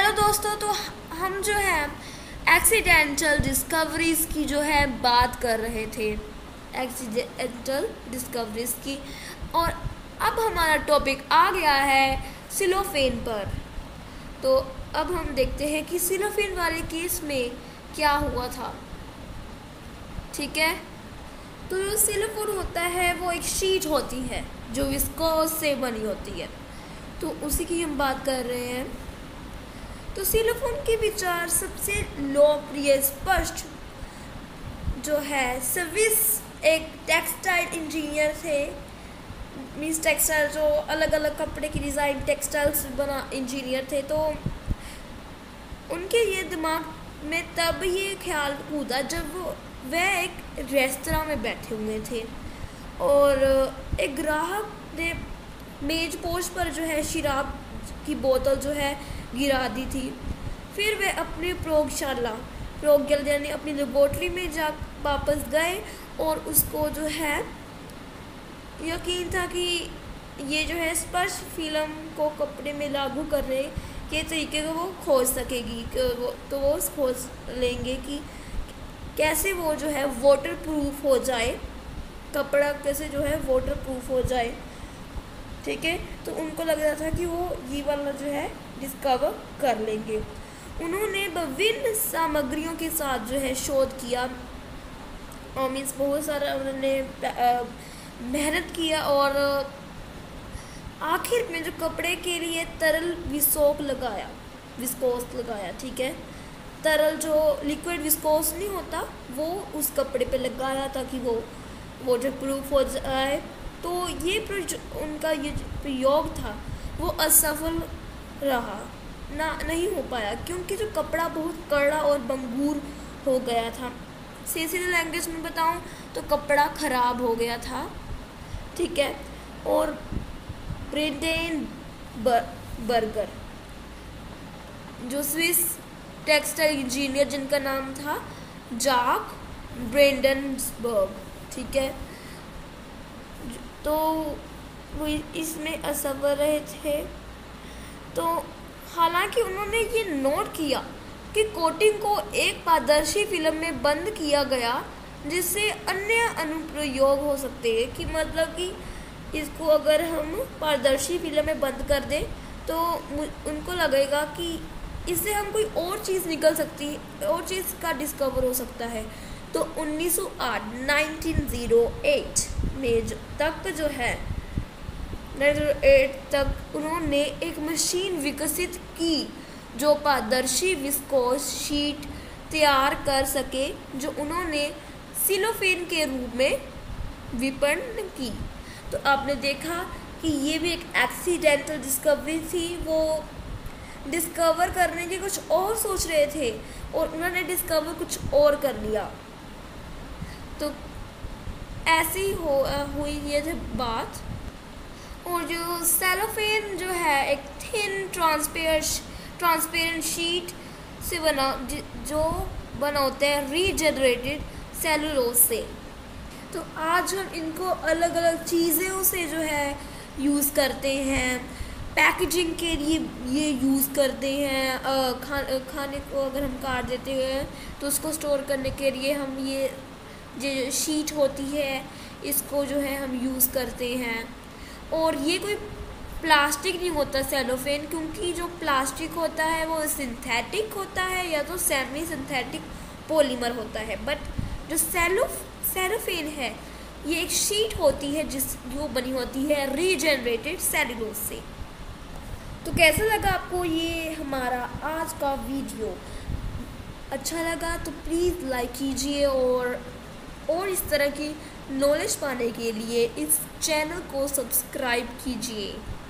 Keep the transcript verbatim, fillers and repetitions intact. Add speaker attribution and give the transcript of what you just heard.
Speaker 1: Hello दोस्तों, तो हम जो है एक्सीडेंटल डिस्कवरीज की जो है बात कर रहे थे। एक्सीडेंटल डिस्कवरीज की और अब हमारा टॉपिक आ गया है सिलोफेन पर। तो अब हम देखते हैं कि सिलोफेन वाले केस में क्या हुआ था। ठीक है, तो जो सिलोफेन होता है वो एक शीट होती है जो विस्कोस से बनी होती है, तो उसी की हम बात कर रहे हैं। तो सिलोफोन के विचार सबसे लोकप्रिय स्पष्ट जो है स्विस एक टेक्सटाइल इंजीनियर थे। मीन्स टेक्सटाइल जो अलग अलग कपड़े की डिज़ाइन टेक्सटाइल्स बना इंजीनियर थे। तो उनके ये दिमाग में तब ये ख्याल कूदा जब वो वह एक रेस्तरां में बैठे हुए थे और एक ग्राहक ने मेज पोस्ट पर जो है शराब की बोतल जो है गिरा दी थी। फिर वे अपनी प्रयोगशाला प्रयोगशाला यानी अपनी लेबोरेटरी में जा वापस गए और उसको जो है यकीन था कि ये जो है स्पर्श फिल्म को कपड़े में लागू करने के तरीके को वो खोज सकेगी। वो तो वो खोज लेंगे कि कैसे वो जो है वाटर प्रूफ हो जाए, कपड़ा कैसे जो है वाटर प्रूफ हो जाए। ठीक है, तो उनको लग रहा था कि वो ये वाला जो है डिस्कवर कर लेंगे। उन्होंने विभिन्न सामग्रियों के साथ जो है शोध किया और मीन्स बहुत सारा उन्होंने मेहनत किया और आखिर में जो कपड़े के लिए तरल विस्कोस लगाया विस्कोस लगाया ठीक है, तरल जो लिक्विड विस्कोस नहीं होता वो उस कपड़े पे लगाया ताकि वो वाटर प्रूफ हो जाए। तो ये उनका ये प्रयोग था वो असफल रहा ना नहीं हो पाया क्योंकि जो कपड़ा बहुत कड़ा और बंगूर हो गया था। सीधी लैंग्वेज में बताऊं तो कपड़ा ख़राब हो गया था। ठीक है, और ब्रेंडेन बर्गर जो स्विस टेक्सटाइल इंजीनियर जिनका नाम था जाक ब्रेंडनबर्ग, ठीक है, तो वो इसमें असफल रहे थे। तो हालांकि उन्होंने ये नोट किया कि कोटिंग को एक पारदर्शी फिल्म में बंद किया गया जिससे अन्य अनुप्रयोग हो सकते हैं। कि मतलब कि इसको अगर हम पारदर्शी फिल्म में बंद कर दें तो उनको लगेगा कि इससे हम कोई और चीज़ निकल सकती है, और चीज़ का डिस्कवर हो सकता है। तो उन्नीस सौ आठ में जो तक जो है उन्नीस सौ आठ तक उन्होंने एक मशीन विकसित की जो पारदर्शी विस्कोस शीट तैयार कर सके जो उन्होंने सिलोफेन के रूप में विपणन की। तो आपने देखा कि ये भी एक एक्सीडेंटल डिस्कवरी थी। वो डिस्कवर करने की कुछ और सोच रहे थे और उन्होंने डिस्कवर कुछ और कर लिया। तो ऐसी हो हुई ये बात। और जो सेलोफेन जो है एक थिन ट्रांसपेरेंट ट्रांसपेरेंट शीट से बना जो बना होता है रीजनरेटेड सेलुलोज से। तो आज हम इनको अलग अलग चीज़ों से जो है यूज़ करते हैं। पैकेजिंग के लिए ये यूज़ करते हैं, खा, खाने को अगर हम काट देते हैं तो उसको स्टोर करने के लिए हम ये जो शीट होती है इसको जो है हम यूज़ करते हैं। और ये कोई प्लास्टिक नहीं होता सेलोफेन, क्योंकि जो प्लास्टिक होता है वो सिंथेटिक होता है या तो सेमी सिंथेटिक पॉलीमर होता है। बट जो सेलो सेलोफेन है ये एक शीट होती है जिस जो बनी होती है रीजनरेटेड सेलुलोज से। तो कैसा लगा आपको ये हमारा आज का वीडियो? अच्छा लगा तो प्लीज़ लाइक कीजिए और और इस तरह की नॉलेज पाने के लिए इस चैनल को सब्सक्राइब कीजिए।